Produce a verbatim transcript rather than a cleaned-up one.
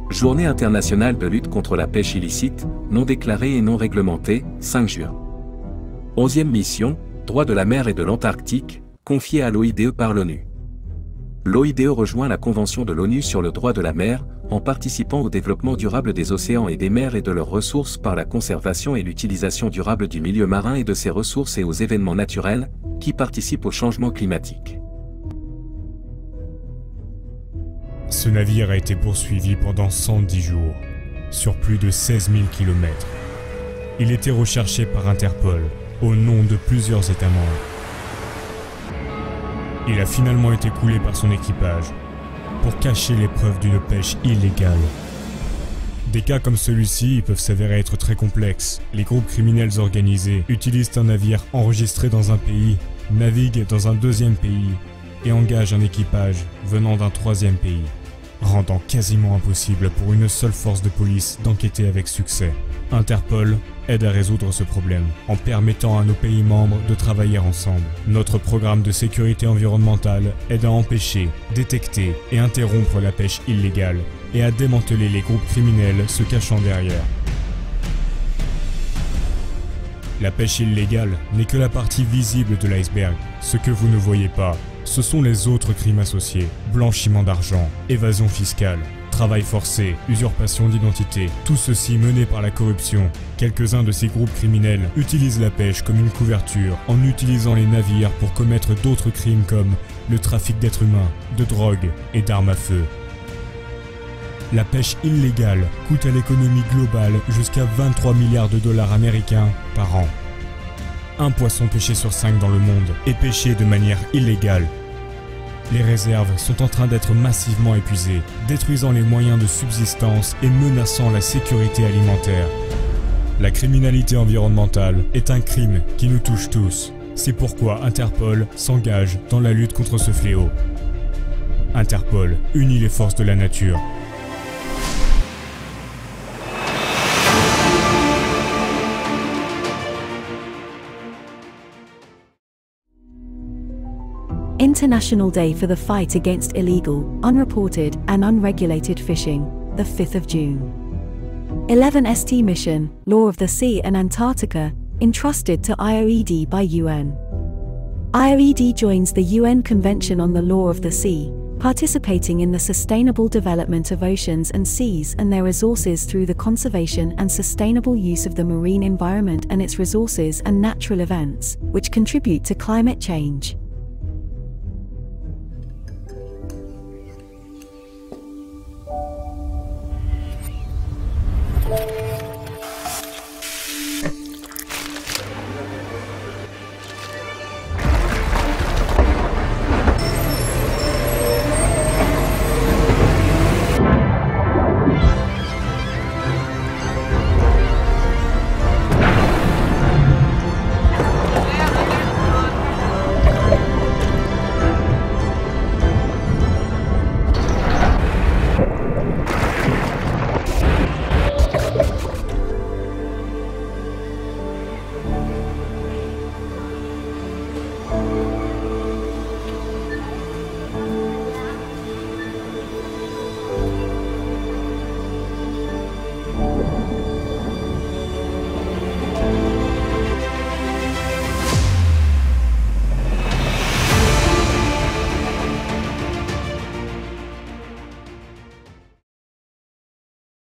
Journée internationale de lutte contre la pêche illicite, non déclarée et non réglementée, cinq juin. onzième mission, droit de la mer et de l'Antarctique, confiée à l'O I D E par l'ONU. L'O I D E rejoint la Convention de l'ONU sur le droit de la mer, en participant au développement durable des océans et des mers et de leurs ressources par la conservation et l'utilisation durable du milieu marin et de ses ressources et aux événements naturels, qui participent au changement climatique. Ce navire a été poursuivi pendant cent dix jours, sur plus de seize mille kilomètres. Il était recherché par Interpol, au nom de plusieurs États membres. Il a finalement été coulé par son équipage, pour cacher les preuves d'une pêche illégale. Des cas comme celui-ci peuvent s'avérer être très complexes. Les groupes criminels organisés utilisent un navire enregistré dans un pays, naviguent dans un deuxième pays et engagent un équipage venant d'un troisième pays, rendant quasiment impossible pour une seule force de police d'enquêter avec succès. Interpol aide à résoudre ce problème en permettant à nos pays membres de travailler ensemble. Notre programme de sécurité environnementale aide à empêcher, détecter et interrompre la pêche illégale et à démanteler les groupes criminels se cachant derrière. La pêche illégale n'est que la partie visible de l'iceberg. Ce que vous ne voyez pas, ce sont les autres crimes associés, blanchiment d'argent, évasion fiscale, travail forcé, usurpation d'identité, tout ceci mené par la corruption. Quelques-uns de ces groupes criminels utilisent la pêche comme une couverture en utilisant les navires pour commettre d'autres crimes comme le trafic d'êtres humains, de drogue et d'armes à feu. La pêche illégale coûte à l'économie globale jusqu'à vingt-trois milliards de dollars américains par an. Un poisson pêché sur cinq dans le monde est pêché de manière illégale. Les réserves sont en train d'être massivement épuisées, détruisant les moyens de subsistance et menaçant la sécurité alimentaire. La criminalité environnementale est un crime qui nous touche tous. C'est pourquoi Interpol s'engage dans la lutte contre ce fléau. Interpol unit les forces de la nature. International Day for the Fight Against Illegal, Unreported and Unregulated Fishing, the fifth of June. eleven S T Mission, Law of the Sea and Antarctica, entrusted to I O E D by U N. I O E D joins the U N Convention on the Law of the Sea, participating in the sustainable development of oceans and seas and their resources through the conservation and sustainable use of the marine environment and its resources and natural events, which contribute to climate change.